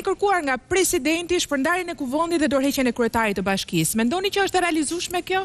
kërkuar nga presidenti shpërndarjen e kuvendit dhe dorëheqjen e kryetarit të bashkisë. Mendoni që është e realizueshme kjo?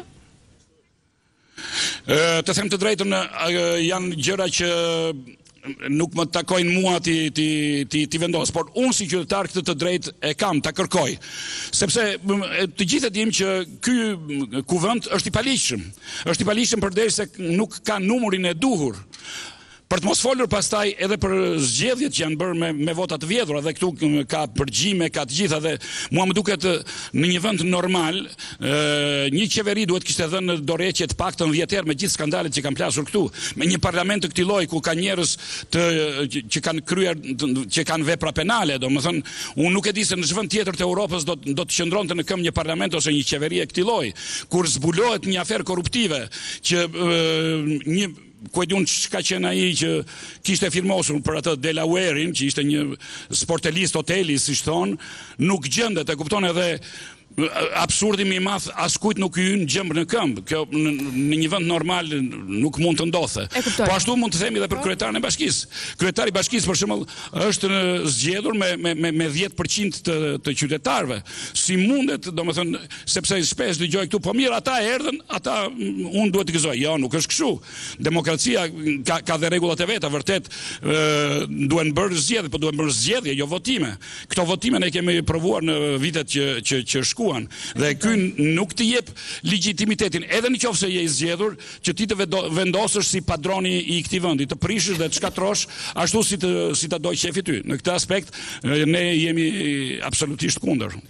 Të them të drejtën, janë gjëra që nuk më takojnë mua ti vendos, por unë si qytetar këtë të drejtë e kam ta kërkoj. Sepse të gjithë e dim që ky kuvend është i paligjshëm. Është i paligjshëm përderisa nuk ka numrin e duhur. Për të mos folur pastaj edhe për zgjedhjet që janë bërë me vota të vjedhura, dhe këtu ka përgjime, ka të gjitha, dhe mua më duket në një vend normal, një qeveri duhet kishte dhënë dorëheqje të paktën 10 herë me gjithë skandalet që kanë plasur këtu, me një parlament të këtij lloji ku ka njerëz që kanë kryer, që kanë vepra penale, domethënë, unë nuk e di se në çfarë tjetër të Europës do të qëndronte në këmbë një parlament ose një qeveri e këtij lloji, kur zbulohet një aferë korruptive që ku e diun çka qenë ai që kishte firmosur për atë Delaware-in, që ishte një sportelist hoteli, siç thon, nuk gjendet, e kupton, edhe absurdi më i madh, askujt nuk i hyn gjembë në këmbë. Kjo në një vend normal nuk mund të ndodhte. Po ashtu mund të themi edhe për kryetarin e bashkisë. Kryetari i bashkisë për shembull është zgjedhur me 10% të qytetarëve. Si mundet, domethënë, sepse shpesh dëgjoj këtu, po mirë, ata erdhën, ata unë duhet të gëzoj. Jo, nuk është kështu. Demokracia ka dhe rregullat e veta, vërtet duhen bërë zgjedhje, po duhen bërë zgjedhje, jo votime. Këto votime ne kemi provuar në vitet që shkuan, dhe ky nuk të jep legjitimitetin, edhe nëse je i zgjedhur, që ti të vendosësh si padroni i këtij vendi, të prishësh dhe të shkatrosh ashtu si ta doj shefi ty. Në këtë aspekt ne jemi absolutisht kundër.